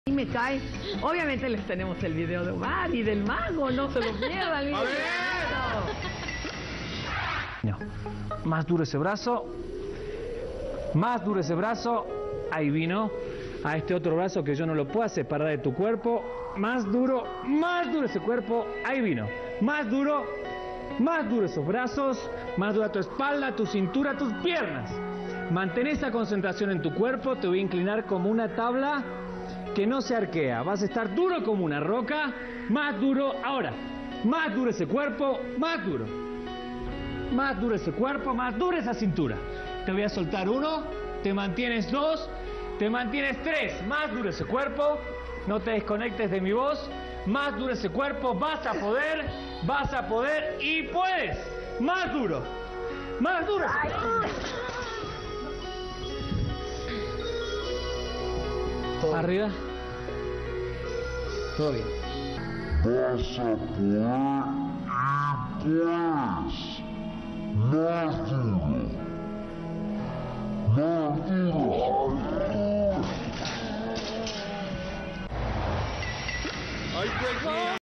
Y me cae. Obviamente les tenemos el video de Omar y del mago, no se lo pierdan. ¡A ver! No. Más duro ese brazo. Más duro ese brazo. Ahí vino. A este otro brazo que yo no lo puedo separar de tu cuerpo. Más duro ese cuerpo. Ahí vino. Más duro esos brazos. Más dura tu espalda, tu cintura, tus piernas. Mantén esa concentración en tu cuerpo. Te voy a inclinar como una tabla que no se arquea. Vas a estar duro como una roca. Más duro. Ahora. Más duro ese cuerpo. Más duro. Más duro ese cuerpo. Más dura esa cintura. Te voy a soltar 1. Te mantienes 2. Te mantienes 3. Más duro ese cuerpo. No te desconectes de mi voz. Más duro ese cuerpo. Vas a poder. Vas a poder. Y puedes. Más duro. Más duro ese cuerpo. Arriba. Todo bien. Vas a poder y puedes. Más duro. Más duro. ¡Ay, pues!